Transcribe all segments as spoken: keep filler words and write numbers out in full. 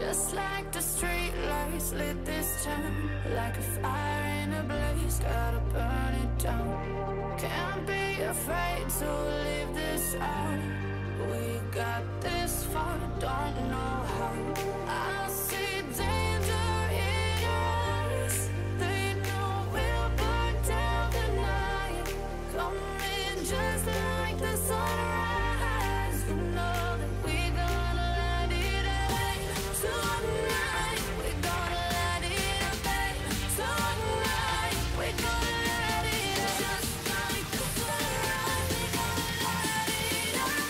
Just like the street lights lit this town, like a fire in a blaze, gotta burn it down. Can't be afraid to leave this out. We got this far, don't know how. I see danger in your eyes. They know we'll burn down the night. Coming just like the sunrise. You know that we're gonna let it rain. Tonight we're gonna let it rain. Tonight we're gonna let it rain. Just like the sunrise, we're gonna let it rain.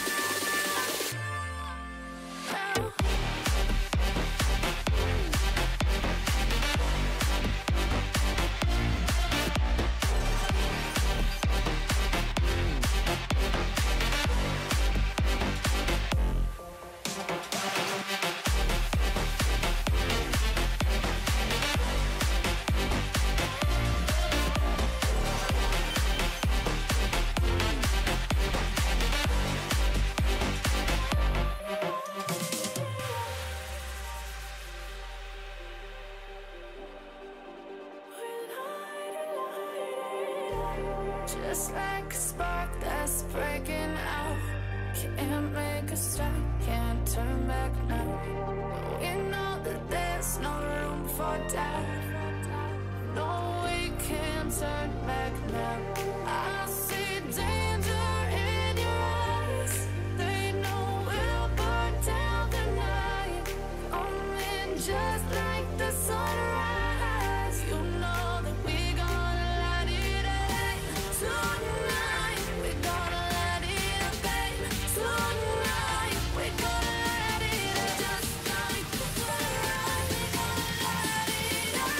Just like a spark that's breaking out. Can't make a stop, can't turn back now. We know that there's no room for doubt. No, we can't turn back now. I see danger in your eyes. They know we'll burn down the night. Coming just like the sunrise. You know that we're gonna let it rain. Tonight we're gonna let it rain. Tonight we're gonna let it rain. Just like the sunrise, we're gonna let it rain.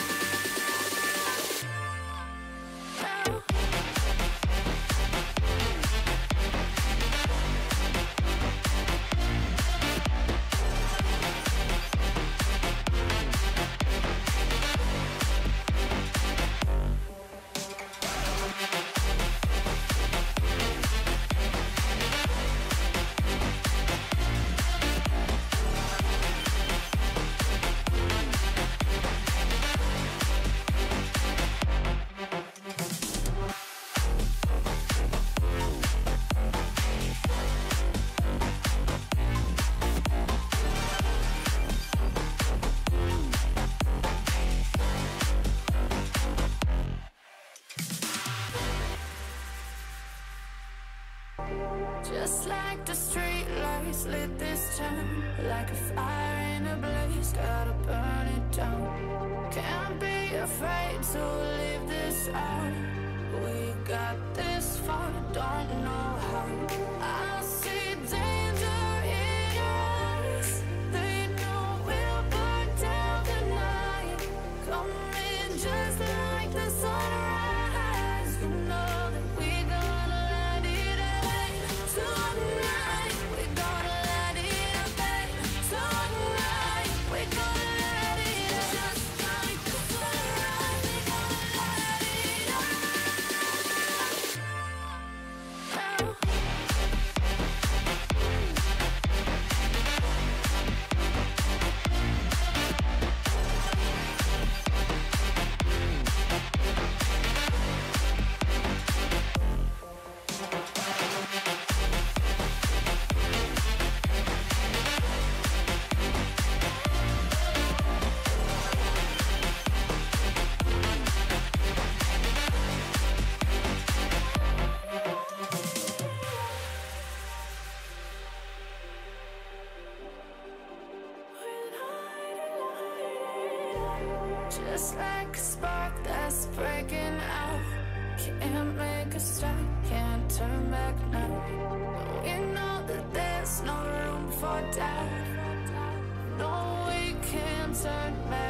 Just like the street lights lit this town, like a fire in a blaze, gotta burn it down. Can't be afraid to leave this out. We got this far, don't know how. I see danger in your eyes. They know we'll burn down the night. Coming just like the sunrise. You know that we're gonna let it rain. Tonight we're gonna let it rain. Tonight we're gonna let it rain. Just like the sunrise, we're gonna let it rain. Just like a spark that's breaking out. Can't make a stop, can't turn back now. We know that there's no room for doubt. No, we can't turn back.